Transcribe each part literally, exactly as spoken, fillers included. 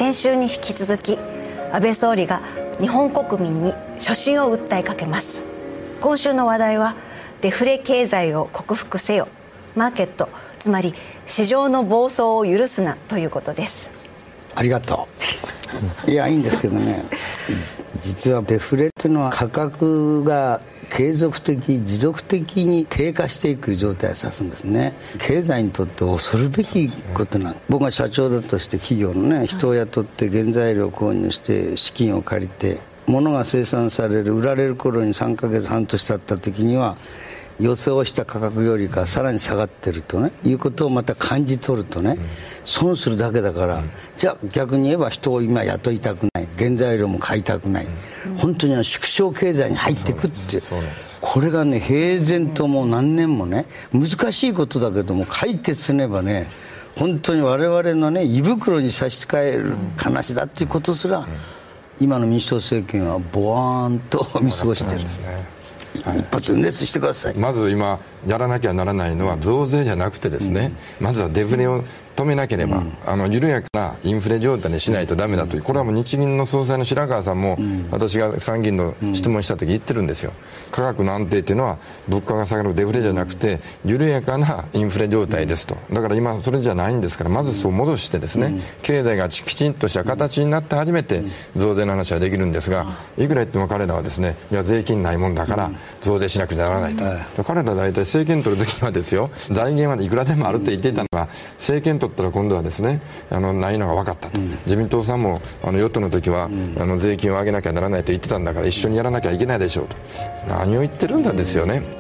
先週に引き続き安倍総理が日本国民に所信を訴えかけます。今週の話題はデフレ経済を克服せよ、マーケット、つまり市場の暴走を許すなということです。 ありがとういやいいんですけどね、実はデフレというのは価格が継続的持続的に低下していく状態を指すんですね。経済にとって恐るべきことなの。僕が社長だとして企業のね、人を雇って原材料を購入して資金を借りて物が生産される売られる頃にさんかげつはん年経った時には予想した価格よりかさらに下がってるとねいうことをまた感じ取るとね、損するだけだから、じゃあ逆に言えば人を今雇いたくない、原材料も買いたくない、本当に縮小経済に入っていくって、これがね平然ともう何年もね難しいことだけども解決すればね本当に我々のね胃袋に差し支える話だっていうことすら今の民主党政権はボワーンと見過ごしてるんですね。はい、一発熱してください。 まず今やらなきゃならないのは増税じゃなくてですね、うん、まずはデフレを止めなければ、うん、あの緩やかなインフレ状態にしないとダメだという、これはもう日銀の総裁の白川さんも、うん、私が参議院の質問した時言ってるんですよ。価格の安定というのは物価が下がるデフレじゃなくて緩やかなインフレ状態ですと。だから今それじゃないんですから、まずそう戻してですね、うん、経済がきちんとした形になって初めて増税の話はできるんですが、いくら言っても彼らはですね、いや税金ないもんだから増税しなくちゃならないと、うん、彼ら大体政権取る時はですよ、財源はいくらでもあるって言っていたのが、政権取ったら今度はですね、あのないのが分かったと、うん、自民党さんもあの与党の時は、うん、あの税金を上げなきゃならないと言ってたんだから一緒にやらなきゃいけないでしょうと、何を言ってるんだですよね。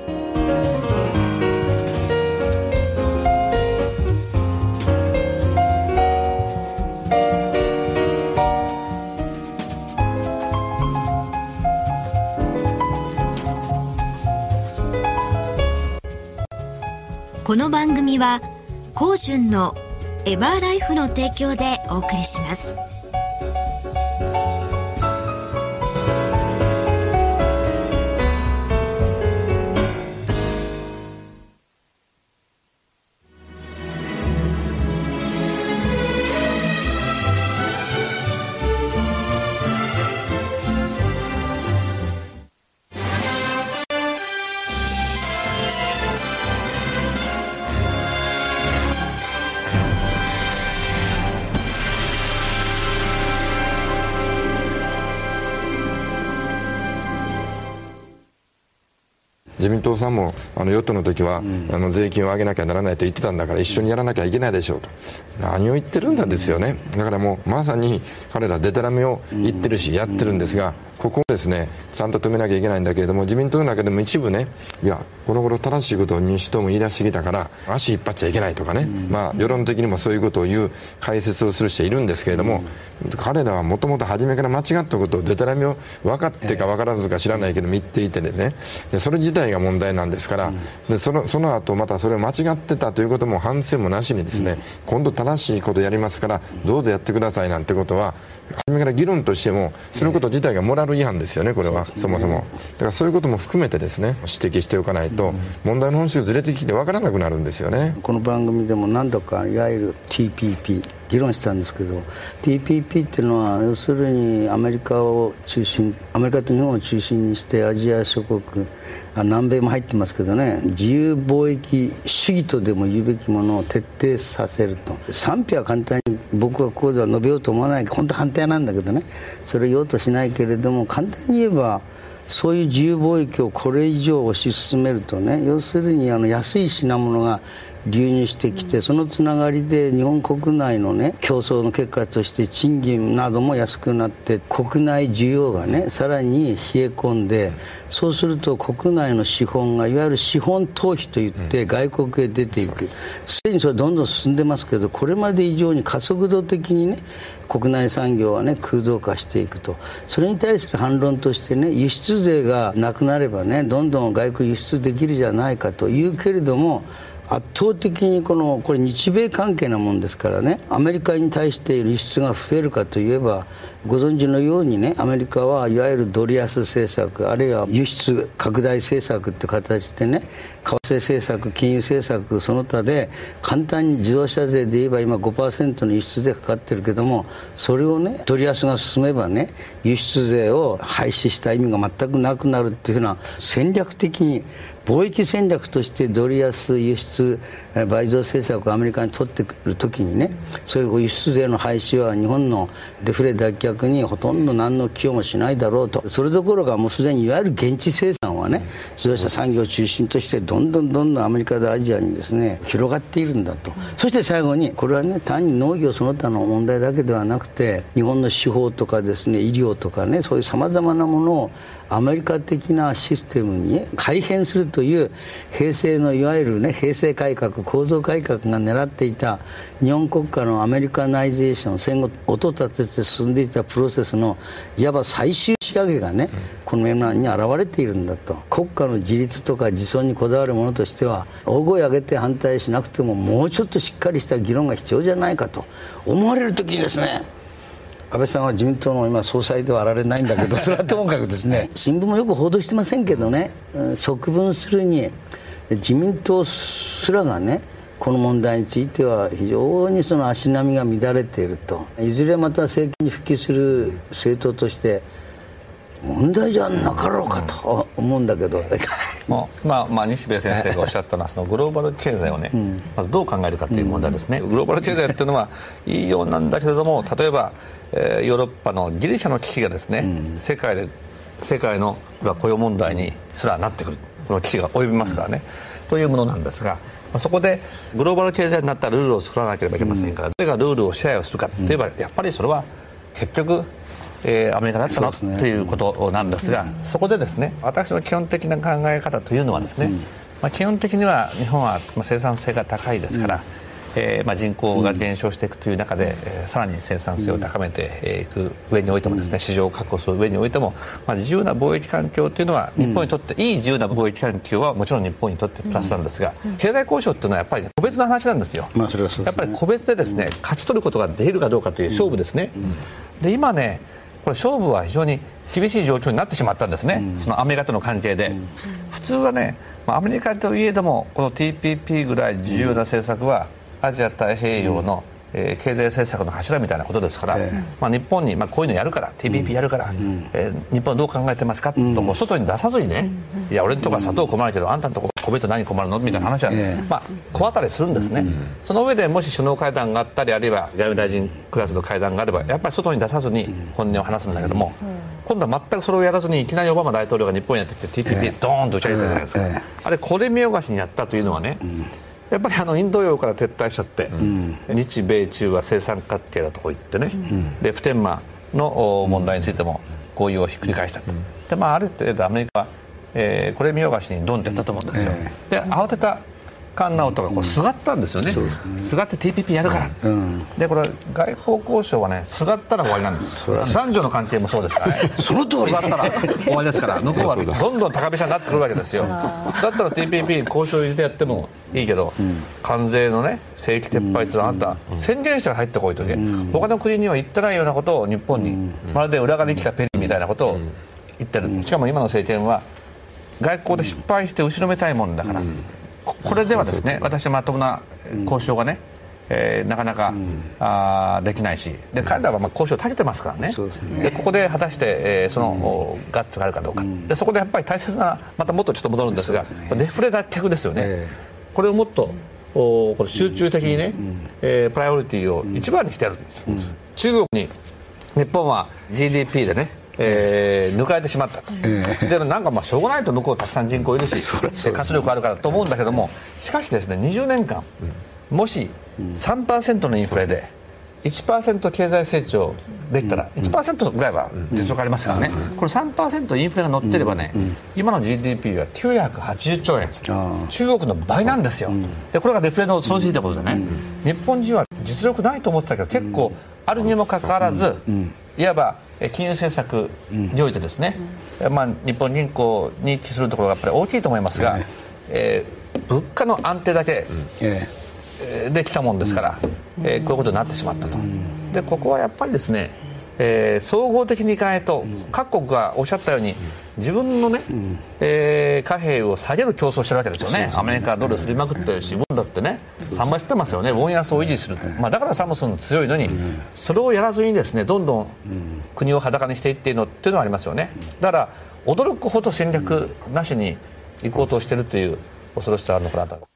この番組はコウジュンのエバーライフの提供でお送りします。 自民党さんもあの与党の時は、うん、あの税金を上げなきゃならないと言ってたんだから一緒にやらなきゃいけないでしょうと、何を言ってるんだですよね。だからもうまさに彼らデタラメを言ってるしやってるんですが、ここをですねちゃんと止めなきゃいけないんだけれども、自民党の中でも一部ね、いやこの頃正しいことを民主党も言い出してきたから足引っ張っちゃいけないとかね、まあ世論的にもそういうことを言う解説をする人いるんですけれども、彼らはもともと初めから間違ったことをデタラメを分かってか分からずか知らないけど言っていてですね、でそれ自体が問題なんですから、でそのその後またそれを間違ってたということも反省もなしにですね、今度正しいことやりますからどうぞやってくださいなんてことは初めから議論としてもすること自体がモラル違反ですよね、これはそもそも。だからそういうことも含めてですね指摘しておかないと問題の本質がずれてきて分からなくなるんですよね。 この番組でも何度かいわゆる ティーピーピー 議論したんですけど、 ティーピーピー っていうのは要するにアメリカを中心アメリカと日本を中心にしてアジア諸国、南米も入ってますけどね、自由貿易主義とでも言うべきものを徹底させると。賛否は簡単に僕はこうでは述べようと思わない、本当反対なんだけどね、それを言おうとしないけれども、簡単に言えばそういう自由貿易をこれ以上推し進めるとね、要するにあの安い品物が流入してきて、そのつながりで日本国内のね競争の結果として賃金なども安くなって、国内需要がねさらに冷え込んで、そうすると国内の資本がいわゆる資本逃避といって外国へ出ていく、すでにそれどんどん進んでますけど、これまで以上に加速度的にね国内産業はね空洞化していくと。それに対する反論としてね、輸出税がなくなればねどんどん外国輸出できるじゃないかというけれども、 圧倒的にこのこれ日米関係なもんですからね、アメリカに対して輸出が増えるかといえば、ご存知のようにね、アメリカはいわゆるドル安政策、あるいは輸出拡大政策って形でね、為替政策、金融政策その他で簡単に自動車税で言えば今 ごパーセント の輸出税かかってるけども、それをねドル安が進めばね輸出税を廃止した意味が全くなくなるっていうふうな戦略的に貿易戦略としてドル安輸出倍増政策をアメリカに取ってくるときにね、そういう輸出税の廃止は日本のデフレ脱却にほとんど何の寄与もしないだろうと。それどころかもうすでにいわゆる現地生産はね、自動車産業を中心としてどんどんどんどんアメリカとアジアにですね広がっているんだと。そして最後にこれはね単に農業その他の問題だけではなくて、日本の司法とかですね医療とかね、そういうさまざまなものをアメリカ的なシステムに改変するという平成のいわゆるね平成改革、構造改革が狙っていた日本国家のアメリカナイゼーション、戦後音立てて進んでいたプロセスのいわば最終仕上げがね、この面に現れているんだと。国家の自立とか自尊にこだわるものとしては大声上げて反対しなくてももうちょっとしっかりした議論が必要じゃないかと思われるときにですね、安倍さんは自民党の今総裁ではあられないんだけど、それはともかくですね、新聞もよく報道してませんけどね、側分するに自民党すらがねこの問題については非常にその足並みが乱れていると。いずれまた政権に復帰する政党として問題じゃなかろうかと思うんだけど、 もうまあまあ西部先生がおっしゃったのはそのグローバル経済をね、うん、まずどう考えるかという問題ですね、うん、グローバル経済っていうのはいいようなんだけれども、例えば、えー、ヨーロッパのギリシャの危機がですね、うん、世界で世界の雇用問題にすらなってくる、この危機が及びますからね、うん、というものなんですが、そこでグローバル経済になったらルールを作らなければいけませんから、うん、誰がルールを支配をするかといえば、やっぱりそれは結局えー、アメリカだったのと、ね、いうことなんですが、うん、そこでですね私の基本的な考え方というのはですね、うんまあ、基本的には日本は生産性が高いですから、うんえーまあ、人口が減少していくという中で、えー、さらに生産性を高めていく上においてもですね、市場を確保する上においても、まあ、自由な貿易環境というのは日本にとって、いい自由な貿易環境はもちろん日本にとってプラスなんですが、経済交渉というのはやっぱり個別の話なんですよ、まあそれはそうですね、やっぱり個別でですね、勝ち取ることができるかどうかという勝負ですね、で今ねこれ勝負は非常に厳しい状況になってしまったんですね、うん、そのアメリカとの関係で、うん、普通はね、まあ、アメリカといえどもこの ティーピーピー ぐらい重要な政策はアジア太平洋の、うんえー、経済政策の柱みたいなことですから、うんまあ、日本に、まあ、こういうのやるから ティーピーピー やるから、うんえー、日本はどう考えてますか、うん、とこう外に出さずにね、うん、いや俺のとこは砂糖困るけどあんたのとこ米と何困るのみたいな話は、ねまあ、小当たりするんですね、うん、その上でもし首脳会談があったりあるいは外務大臣クラスの会談があればやっぱり外に出さずに本音を話すんだけども、うん、今度は全くそれをやらずにいきなりオバマ大統領が日本にやってきて ティーピーピー ドーンと打ち上げたじゃないですか、えーえー、あれこれ見よがしにやったというのはね、うんやっぱりあのインド洋から撤退しちゃって、うん、日米中は生産関係だとこ行ってね、うん、で普天間の問題についても合意をひっくり返したと、うん、でまあ、ある程度アメリカは、えー、これ見よがしにドンってやったと思うんですよ、うん、で慌てた菅直人がこうすがったんですよね、うん、すがって ティーピーピー やるから、うん、でこれ外交交渉はねすがったら終わりなんですよ、男女の関係もそうですからねその通りすがったら終わりですから向こうはどんどん高飛車になってくるわけですよだったら ティーピーピー 交渉入れてやってもいいけど、うん、関税のね正規撤廃というのはあんた、うん、宣言して入ってこいとね、うん、他の国には言ってないようなことを日本に、うん、まるで裏側に来たペリーみたいなことを言ってる、うん、しかも今の政権は外交で失敗して後ろめたいもんだから、うんこれではですね私はまともな交渉がね、うんえー、なかなか、うん、あできないしで彼らはまあ交渉を立ててますからね、そうですねでここで果たして、えー、その、うん、ガッツがあるかどうか、うん、でそこでやっぱり大切なまたもっとちょっと戻るんですがです、ね、デフレ脱却ですよね、えー、これをもっとおこれ集中的にね、うんえー、プライオリティを一番にしてやる、うん、中国に日本は ジーディーピー でねえー、抜かれてしまったと、えー、でなんかまあしょうがないと向こうたくさん人口いるし活力あるからと思うんだけどもしかしですねにじゅうねんかん、うん、もし さんパーセント のインフレで いちパーセント 経済成長できたら いちパーセント ぐらいは実力ありますからね、うん、これ さんパーセント インフレが乗ってればね、うん、今の ジーディーピー はきゅうひゃくはちじゅっちょうえん中国の倍なんですよ、うん、でこれがデフレのその時ということでね、うん、日本人は実力ないと思ってたけど結構あるにもかかわらず、うん、いわば金融政策においてですね、うんまあ、日本銀行に帰するところがやっぱり大きいと思いますが、 えー、物価の安定だけ、うんえー、できたもんですから、うんえー、こういうことになってしまったと、うん、でここはやっぱりですね、えー、総合的にいかないと、うん、各国がおっしゃったように、うん、自分のね、うんえー、貨幣を下げる競争してるわけですよね。アメリカドル振りまくってるし、ウォンだってねさんばい振ってますよね。ウォン安を維持する、まあ、だからサムスン強いのに、それをやらずにですねどんどん国を裸にしていっているのっていうのはありますよね。だから驚くほど戦略なしに行こうとしているという恐ろしさがあるのかなと。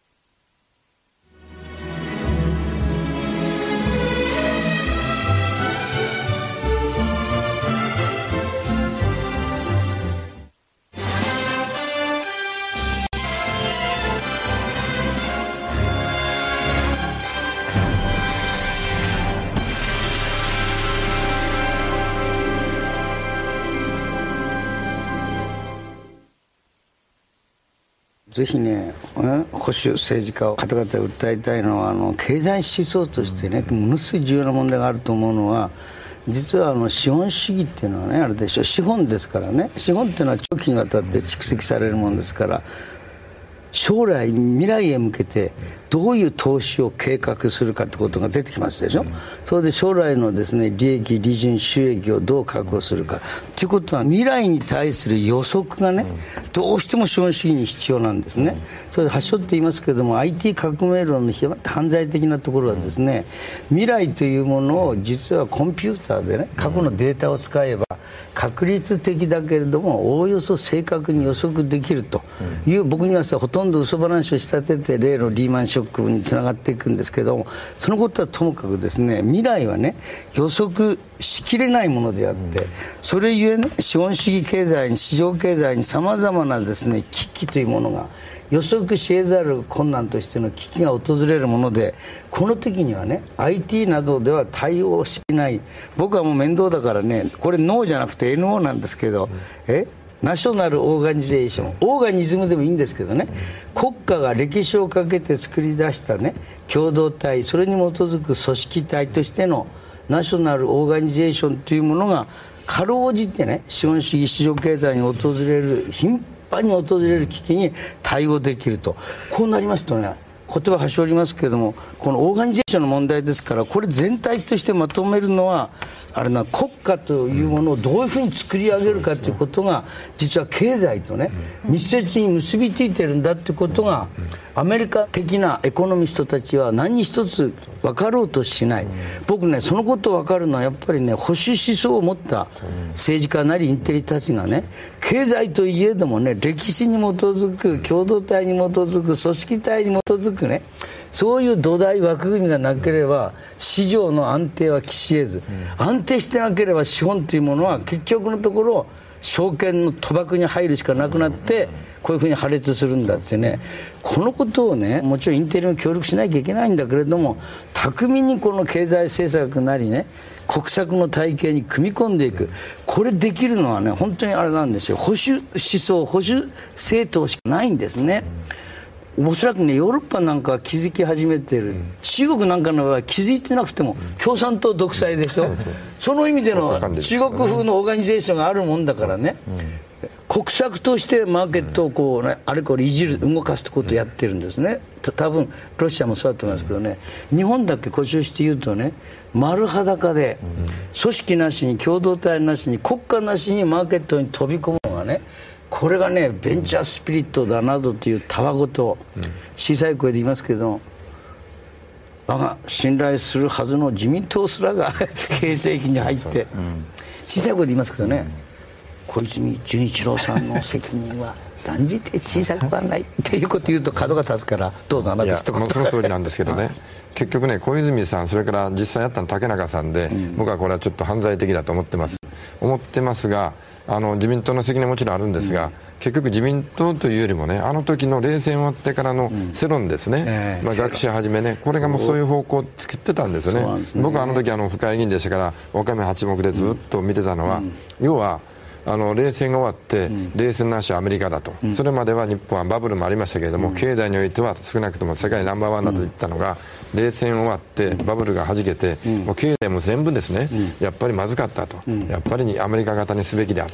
ぜひね、保守政治家を方々が訴えたいのは、あの経済思想としてね、ものすごい重要な問題があると思うのは、実はあの資本主義っていうのはね、あれでしょ、資本ですからね、資本っていうのは長期にわたって蓄積されるものですから、将来未来へ向けてどういう投資を計画するかってことが出てきますでしょ、うん、それで将来のですね利益利潤収益をどう確保するかということは、未来に対する予測がね、うん、どうしても資本主義に必要なんですね、うん、それで発祥って言いますけれども、 アイティー 革命論の犯罪的なところはですね、うん、未来というものを実はコンピューターでね、過去のデータを使えば確率的だけれどもおおよそ正確に予測できるという、うん、僕にはほとんど嘘話を仕立てて例のリーマンショックにつながっていくんですけども、そのことはともかくですね、未来はね予測しきれないものであって、うん、それゆえね、資本主義経済に市場経済にさまざまなですね危機というものが予測し得ざる困難としての危機が訪れるもので、この時にはね アイティー などでは対応しない。僕はもう面倒だからね、これノーじゃなくて エヌオー なんですけど、うん、えナショナルオーガニゼーション、オーガニズムでもいいんですけどね、国家が歴史をかけて作り出したね共同体、それに基づく組織体としてのナショナルオーガニゼーションというものがかろうじてね資本主義市場経済に訪れる頻繁に訪れる危機に対応できると。こうなりますとね、言葉はしょりますけれども、このオーガニゼーションの問題ですから、これ全体としてまとめるのはあれな、国家というものをどういうふうに作り上げるかということが実は経済とね密接に結びついてるんだということが、アメリカ的なエコノミストたちは何一つ分かろうとしない。僕ね、そのこと分かるのはやっぱりね、保守思想を持った政治家なりインテリたちがね、経済といえどもね、歴史に基づく共同体に基づく組織体に基づくね、そういう土台枠組みがなければ市場の安定は期し得ず、うん、安定してなければ資本というものは結局のところ証券の賭博に入るしかなくなってこういうふうに破裂するんだってね、このことをね、もちろんインテリも協力しなきゃいけないんだけれども、巧みにこの経済政策なりね国策の体系に組み込んでいく、これできるのはね本当にあれなんですよ、保守思想保守政党しかないんですね。おそらくね、ヨーロッパなんかは気づき始めている、うん、中国なんかの場合は気づいてなくても、うん、共産党独裁でしょ、うん、その意味での中国風のオーガニゼーションがあるもんだからね、うん、国策としてマーケットをこう、ね、あれこれいじる動かすことをやってるんですね。た多分ロシアもそうだと思いますけどね、日本だけ誇張して言うとね、丸裸で組織なしに共同体なしに国家なしにマーケットに飛び込むのがね、これがねベンチャースピリットだなどというたわごと、うん、小さい声で言いますけど、我が信頼するはずの自民党すらが形成期に入って、うん、小さい声で言いますけどね、うん、小泉純一郎さんの責任は断じて小さくはないっていうこと言うと角が立つから、どうぞあなた一言。 いや、その通りなんですけどね結局ね、小泉さん、それから実際やったの竹中さんで、うん、僕はこれはちょっと犯罪的だと思ってます思ってますが、あの自民党の責任はもちろんあるんですが、うん、結局自民党というよりもね、あの時の冷戦終わってからの世論ですね、うんえーまあ、学者はじめね、これがもうそういう方向を作ってたんですよ ね, ですね。僕はあの時あの府会議員でしたから、岡目八目でずっと見てたのは、うん、要はあの冷戦が終わって、うん、冷戦なしはアメリカだと、うん、それまでは日本はバブルもありましたけれども、うん、経済においては少なくとも世界ナンバーワンだと言ったのが、うん、冷戦終わってバブルがはじけて、うん、もう経済も全部ですね、うん、やっぱりまずかったと、うん、やっぱりアメリカ型にすべきであったと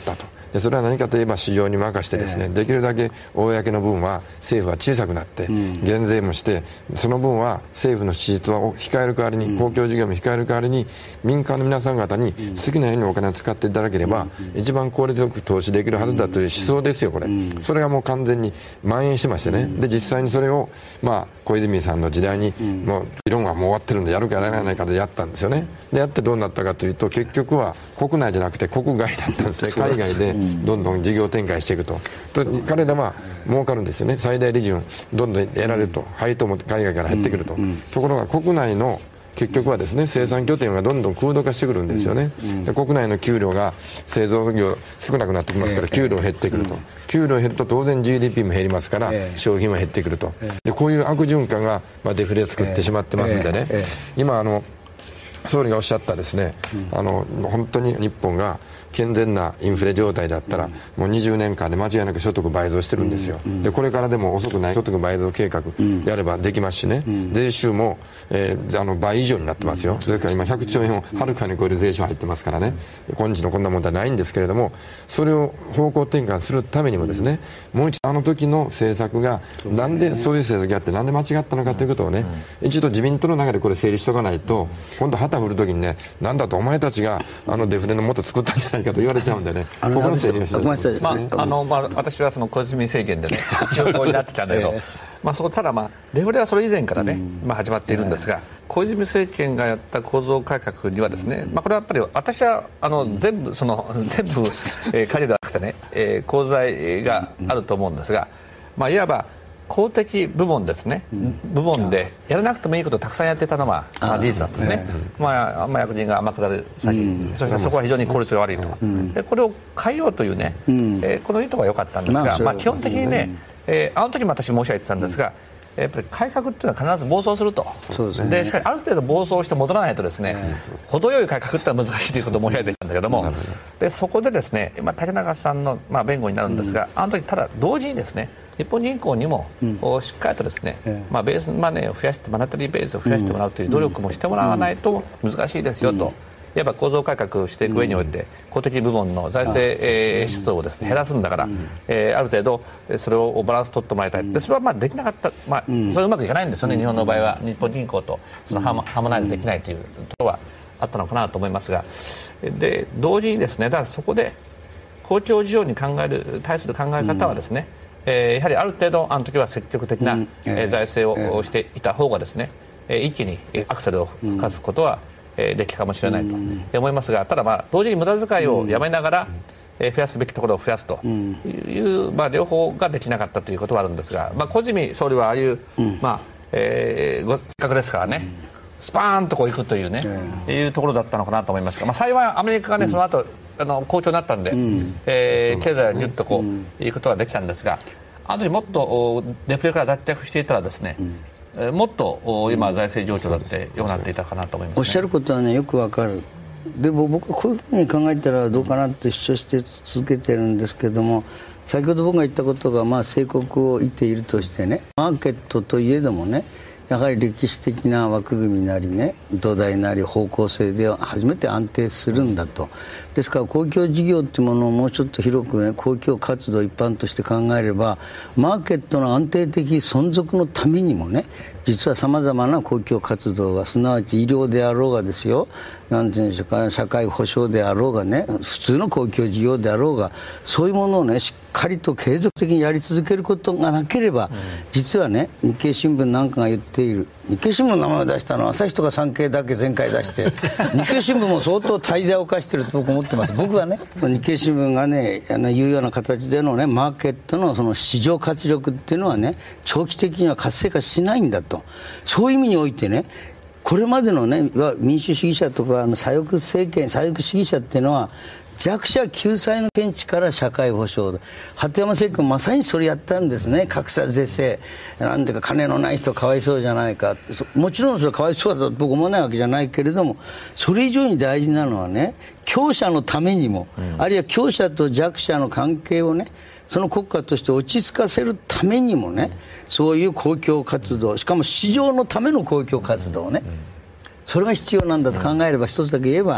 でそれは何かといえば市場に任してですね、えー、できるだけ公の分は政府は小さくなって、うん、減税もしてその分は政府の支出を控える代わりに、うん、公共事業も控える代わりに民間の皆さん方に好きなようにお金を使っていただければ、うん、一番効率よく投資できるはずだという思想ですよこれ、うん、それがもう完全に蔓延してましてね、うん、で実際にそれを、まあ、小泉さんの時代に、うん、もう議論はもう終わってるんでやるかやらないかでやったんですよね。でやってどうなったかというと結局は国内じゃなくて国外だったんですね。海外でどんどん事業展開していくと、と彼らは儲かるんですよね。最大利潤どんどん得られると、配当も海外から減ってくると、ところが国内の結局はですね生産拠点がどんどん空洞化してくるんですよね、うんうん、で国内の給料が製造業少なくなってきますから給料減ってくると、うん、給料減ると当然 ジーディーピー も減りますから、えー、消費も減ってくると、えー、でこういう悪循環が、まあ、デフレ作ってしまってますんでね、えーえー、今あの総理がおっしゃったですね、うん、あの本当に日本が健全なインフレ状態だったら、うん、もうにじゅうねんかんで間違いなく所得倍増してるんですよ、うん、でこれからでも遅くない所得倍増計画やればできますしね、うん、税収も、えー、あの倍以上になってますよ、うん、それから今ひゃくちょうえんをはるかに超える税収入ってますからね、今日のこんな問題ないんですけれども、それを方向転換するためにもですね、もう一度あの時の政策がなんでそういう政策やってなんで間違ったのかということをね、一度自民党の中でこれ整理しておかないと、今度旗振る時にね、なんだとお前たちがあのデフレの元作ったんじゃないかと言われちゃうんでね、ここの整理をして、 まああのまあ、私はその小泉政権でね一応こうになってきたんだけど、えーまあ、そこただ、まあ、デフレはそれ以前からね、うんまあ、始まっているんですが、小泉政権がやった構造改革にはですね、まあ、これはやっぱり私はあの全部その全部、えー、借りではなくてね、えー、功罪があると思うんですが、まあ、いわば公的部門ですね、うん、部門でやらなくてもいいことをたくさんやってたのは、まあ、事実なんですね、うんまあまあ、役人が天下り先、うん、そしてそこは非常に効率が悪いと、うん、でこれを変えようというね、うんえー、この意図は良かったんですが、まあまあ、基本的にね、えー、あの時も私申し上げてたんですが、やっぱり改革っていうのは必ず暴走すると、そうですね、でしかしある程度暴走して戻らないとですね、うん、程よい改革ってのは難しいということを申し上げてきたんだけども、でそこでですね、今竹中さんの、まあ、弁護になるんですが、うん、あの時ただ同時にですね、日本銀行にも、うん、しっかりとですね、うんまあ、ベースマネーを増やしてマネタリーベースを増やしてもらうという努力もしてもらわないと難しいですよと、いわば構造改革をしていく上において、公的部門の財政、えー、支出をですね減らすんだから、うんえー、ある程度それをバランス取ってもらいたい、でそれはまあできなかった、まあ、それはうまくいかないんですよね、日本の場合は日本銀行とそのハーモ、ハーモナイズできないというところはあったのかなと思いますが、で同時にですね、だからそこで公共事業に考える対する考え方はですね、えー、やはりある程度あの時は積極的な、うんえー、財政をしていた方がですね、えー、一気にアクセルを吹かすことは、うんえー、できるかもしれないと思いますが、ただまあ同時に無駄遣いをやめながら、うんえー、増やすべきところを増やすという、うんまあ、両方ができなかったということはあるんですが、まあ、小泉総理はああいう、うんまあえー、ごせっかくですからね、うん、スパーンとこういくというね、うん、いうところだったのかなと思いますが、まあ、幸いアメリカがね、うん、その後あの好調になったんで、うんえー、経済はギュッとこう、うん、いうことができたんですが、あの時もっとデフレから脱却していたらですね、うん、もっと今財政状況だって良くなっていたかなと思います、ね、 おっしゃることはねよくわかる。でも僕はこういうふうに考えたらどうかなって主張して続けてるんですけども、先ほど僕が言ったことがまあ正確を言っているとしてね、マーケットといえどもね、やはり歴史的な枠組みなりね、土台なり方向性で初めて安定するんだと。ですから公共事業というものをもうちょっと広くね、公共活動一般として考えれば、マーケットの安定的存続のためにもね、実はさまざまな公共活動が、すなわち医療であろうがですよ、なんていうんでしょうか、社会保障であろうがね、普通の公共事業であろうが、そういうものをねしっかりと継続的にやり続けることがなければ、うん、実はね、日経新聞なんかが言っている、日経新聞の名前を出したのは朝日とか産経だけ前回出して日経新聞も相当大罪を犯していると僕は思ってます。僕はね、日経新聞がねあの言うような形でのね、マーケットのその市場活力っていうのはね、長期的には活性化しないんだと。そういう意味においてね、これまでのね民主主義者とかあの左翼政権、左翼主義者っていうのは弱者救済の見地から社会保障で、鳩山政権まさにそれやったんですね。格差是正、なんていうか金のない人かわいそうじゃないか、もちろんそれはかわいそうだと僕思わないわけじゃないけれども、それ以上に大事なのはね、強者のためにも、うん、あるいは強者と弱者の関係をね、その国家として落ち着かせるためにもね、うん、そういう公共活動、しかも市場のための公共活動ね、うんうん、それが必要なんだと考えれば、一つだけ言えば、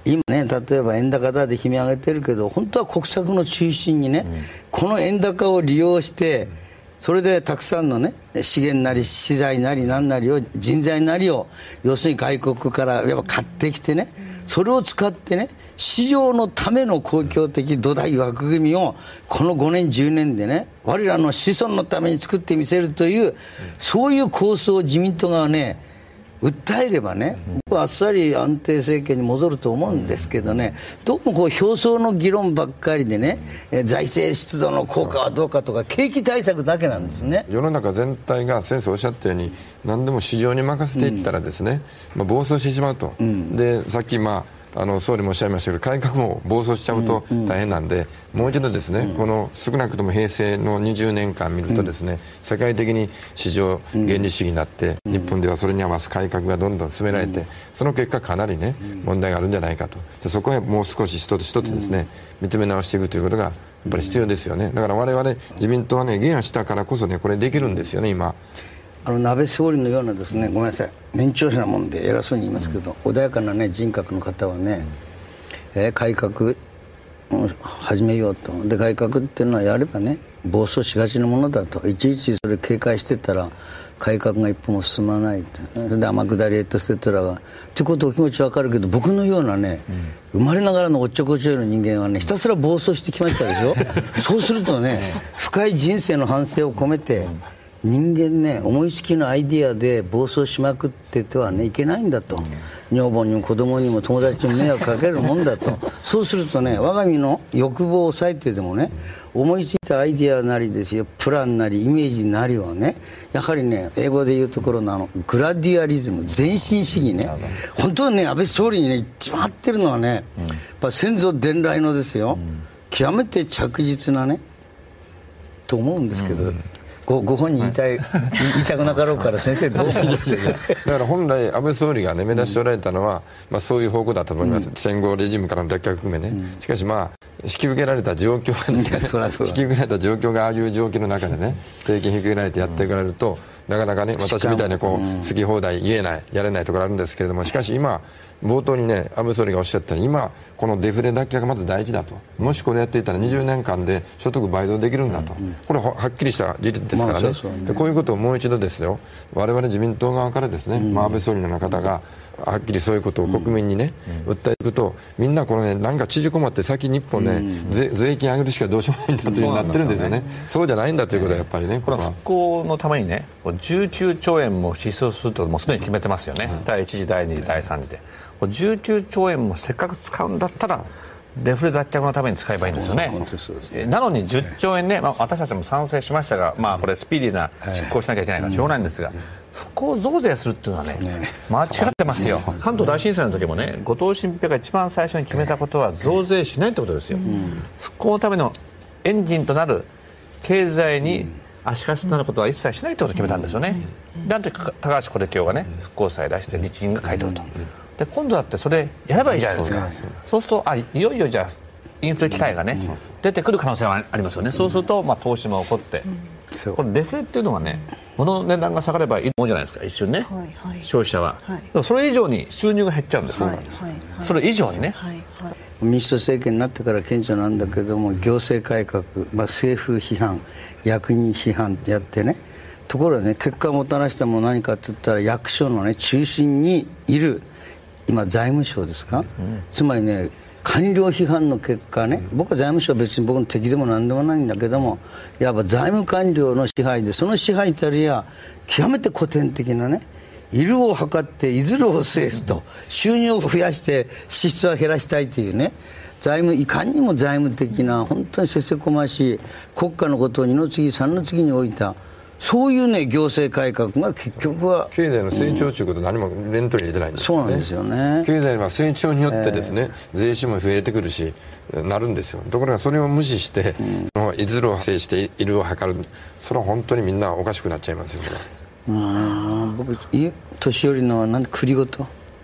今ね、例えば円高だで悲鳴上げてるけど、本当は国策の中心にね、うん、この円高を利用して、それでたくさんのね、資源なり資材なり何なりを、人材なりを、要するに外国からやっぱ買ってきてね、それを使ってね、市場のための公共的土台枠組みをこのごねんじゅうねんでね、我らの子孫のために作ってみせるという、うん、そういう構想を自民党がね訴えればね、僕はあっさり安定政権に戻ると思うんですけどね、どうもこう表層の議論ばっかりでね、財政出動の効果はどうかとか景気対策だけなんですね。 世の中全体が先生おっしゃったように何でも市場に任せていったらですね、うん、まあ、暴走してしまうと、うん、でさっきまああの総理もおっしゃいましたけど、改革も暴走しちゃうと大変なんで、うんうん、もう一度ですね、うん、この少なくとも平成のにじゅうねんかん見るとですね、うん、世界的に市場原理主義になって、うん、日本ではそれに合わせ改革がどんどん進められて、うん、その結果かなりね、うん、問題があるんじゃないかと。でそこへもう少し一つ一つですね、うん、見つめ直していくということがやっぱり必要ですよね。だから我々自民党はね、議案したからこそね、これできるんですよね今。 あの安倍総理のようなですね、ごめんなさい、年長者なもんで偉そうに言いますけど、うん、穏やかな、ね、人格の方はね、うん、えー、改革を始めようと。で改革っていうのはやればね、暴走しがちなものだと。いちいちそれ警戒してたら改革が一歩も進まないと。それで天下りエトセトラがってことお気持ちわかるけど、僕のようなね、うん、生まれながらのおっちょこちょいの人間はね、ひたすら暴走してきましたでしょそうするとね、深い人生の反省を込めて、人間ね、思いつきのアイディアで暴走しまくっててはねいけないんだと、うん、女房にも子供にも友達にも迷惑かけるもんだとそうするとね、我が身の欲望を抑えてでもね、思いついたアイディアなりですよ、プランなりイメージなりはね、やはりね、英語で言うところのあのグラディアリズム、前進主義ね、本当はね、安倍総理にね一番合ってるのはね、うん、やっぱ先祖伝来のですよ、うん、極めて着実なねと思うんですけど、うん、ご, ご本人言いたい、はい、言いたくなかろうから先生どう思いますか。 だから本来安倍総理が、ね、目指しておられたのは、うん、まあ、そういう方向だったと思います、うん、戦後レジームからの脱却含めね、うん、しかしまあ引き受けられた状況が、ね、引き受けられた状況がああいう状況の中でね、政権引き受けられてやっていかれると、なかなかね、私みたいにこう好き放題言えない、やれないところあるんですけれども、しかし今冒頭にね、安倍総理がおっしゃったように、今このデフレ脱却がまず大事だと。もしこれやっていたらにじゅうねんかんで所得倍増できるんだと、うんうん、これははっきりした事実ですからね、まあ、そうそうね。でこういうことをもう一度ですよ、我々自民党側からですね、うん、まあ、安倍総理のような方がはっきりそういうことを国民にね、うん、訴えていくと、みんなこのね、なんか縮こまって先日本ね、うん、税, 税金上げるしかどうしようもないんだというふうになってるんですよね。そうじゃないんだということはやっぱりね、 これは復興のためにね、じゅうきゅうちょうえんも支出するともうすでに決めてますよね、うん、だいいち次だいに次だいさん次でじゅうきゅうちょうえんもせっかく使うんだったらデフレ脱却のために使えばいいんですよね。なのにじゅっちょうえんね、まあ、私たちも賛成しましたが、まあ、これスピーディーな執行しなきゃいけないからしょうがないんですが、復興増税するっていうのはね、間違ってますよ。関東大震災の時もね、後藤新平が一番最初に決めたことは増税しないってことですよ。復興のためのエンジンとなる経済に足かせとなることは一切しないってことを決めたんですよね。で、あの時高橋是清がね、復興債出して日銀が買い取ると。で今度だってそれやればいいじゃないですか。そうするとあいよいよじゃあインフレ期待がね出てくる可能性はありますよね。そうするとまあ投資も起こって、これデフレっていうのはね、物の値段が下がればいいもんじゃないですか、一瞬ね、はいはい、消費者は、はい、でもそれ以上に収入が減っちゃうんです、はいはいはい、それ以上にね、はいはい、 民主党政権になってから顕著なんだけども、行政改革、まあ、政府批判、役人批判やってね、ところがね、結果をもたらしたもの何かって言ったら、役所の、ね、中心にいる今財務省ですか、うん、つまりね、官僚批判の結果ね、僕は財務省は別に僕の敵でも何でもないんだけども、いわば財務官僚の支配で、その支配たりや極めて古典的なね、いるを測っていずるを制すと、収入を増やして支出は減らしたいというね、財務いかにも財務的な本当にせせこましい国家のことを二の次三の次に置いた、そういうね、行政改革が結局は経済の成長ということ何も念頭に入れてないんですよね。 そうなんですよね。 経済は成長によってですね、えー、税収も増えてくるしなるんですよ。ところがそれを無視して、うん、いずるを制しているを図る、それは本当にみんなおかしくなっちゃいますよ。これうん、僕年寄りのなんで栗ごと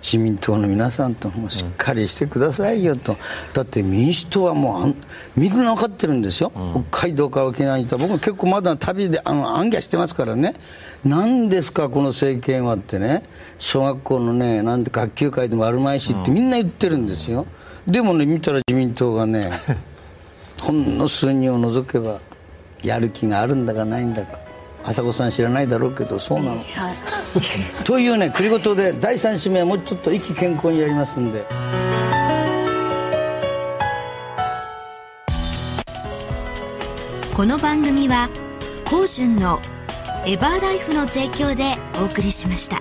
自民党の皆さんともしっかりしてくださいよと、うん、だって民主党はもうあんみんな分かってるんですよ、うん、北海道から沖縄に行った僕も結構まだ旅であの暗記してますからね、何ですかこの政権はってね、小学校のねなんて学級会でもあるまいしってみんな言ってるんですよ、うん、でもね見たら自民党がねほんの数人を除けばやる気があるんだかないんだか、朝子さん知らないだろうけどそうなの、はい、というね繰り言でだいさん指名はもうちょっと意気健康にやりますんで。 この番組は光順のエバーライフの提供でお送りしました。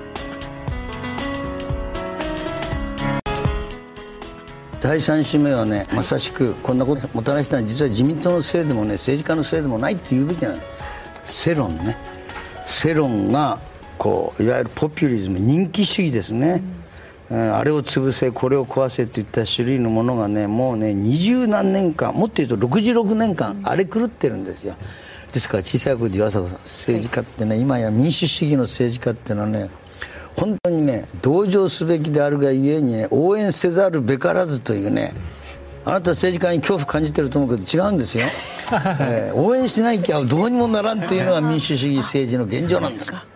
だいさん指名はね、まさしくこんなこともたらしたのは実は自民党のせいでもね政治家のせいでもないって言うべきなんです。世論ね、世論がこういわゆるポピュリズム、人気主義ですね、うん、あれを潰せこれを壊せといった種類のものがねもうね二十何年間、もっと言うとろくじゅうろくねんかん荒れ狂ってるんですよ。ですから小さい声で言わさこさん、政治家ってね今や民主主義の政治家っていうのはね本当にね同情すべきであるがゆえにね応援せざるべからずというね、あなた政治家に恐怖感じてると思うけど違うんですよ、えー、応援しなきゃどうにもならんというのが民主主義政治の現状なんです。